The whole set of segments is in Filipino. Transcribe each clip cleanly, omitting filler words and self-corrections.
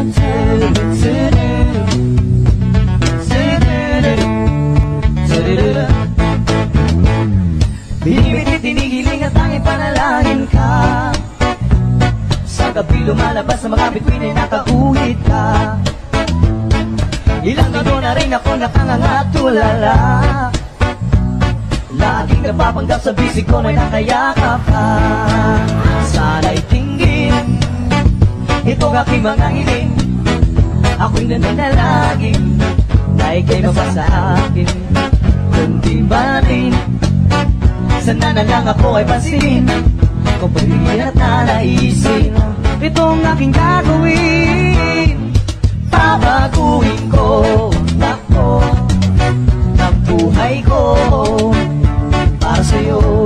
Binibitit, tinigiling at tanging panalangin ka. Sa gabi lumalabas sa mga bituin ay nakauhit ka. Ilang gabi na rin ako nakangangatulala. Laging napapanggap sa bisig ko na'y nakayakap ka. Sana'y tinggin itong aking mga hiling. Ako'y nananalangin na ika'y mapasa akin. Kundi ba rin sana na lang ako ay pansinin kung pagiging at nanaisin itong aking gagawin. Pabaguhin ko ako ng buhay ko para sa'yo.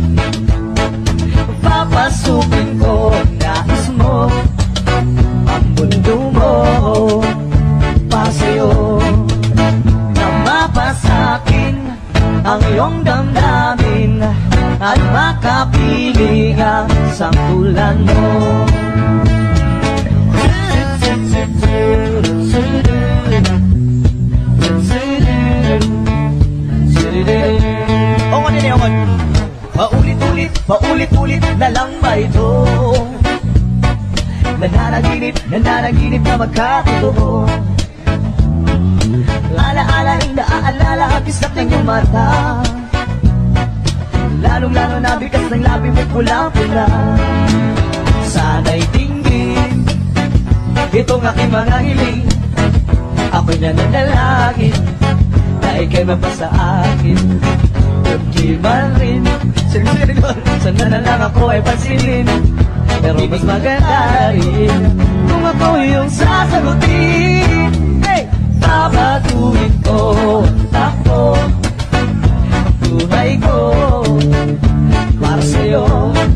Papasukin ko nais mo ang mundo mo para sa'yo. Na mapasakin ang iyong damdamin at makapiling ang sampulan mo. Paulit-ulit na lang ba ito? Nananaginip na magkatotoo. Alaalaing naaalala ang kisap ng iyong mata. Lalong-lalo na bigas ng labi mo'y pulang-pula. Sana'y tingin itong aking mga hiling. Ako'y nananalangin na ika'y mapasa akin. Kundi man rin sana na lang ako ay pansinin. Pero mas maganda rin kung ako yung sasagutin. Hey! Pabaguhin ko ako ang buhay ko para sa'yo.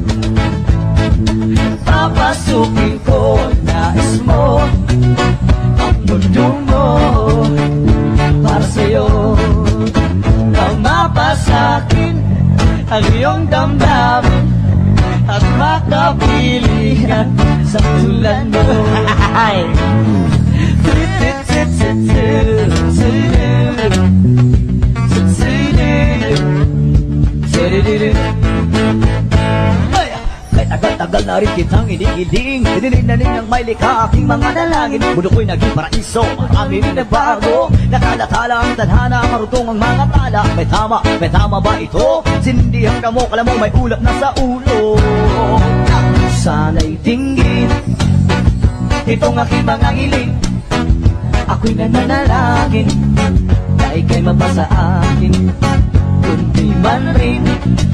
Papasukin ko nais mo ang mundo mo para sa'yo. Nang mapasakin ang iyong damdamin at makapilingan sa tulan mo. Tagal na rin kitang inigiling. Dinilig na ninyang may likha aking mga dalangin. Mundo ko'y naging paraiso, marami rin nagbago. Nakalatala ang tadhana, marutong ang mga tala. May tama ba ito? Sindihan ka mo, kala mo may ulap na sa ulo. Sana'y tinggin itong aking mga hiling. Ako'y nananalangin na ika'y mapasa akin. Kundi man rin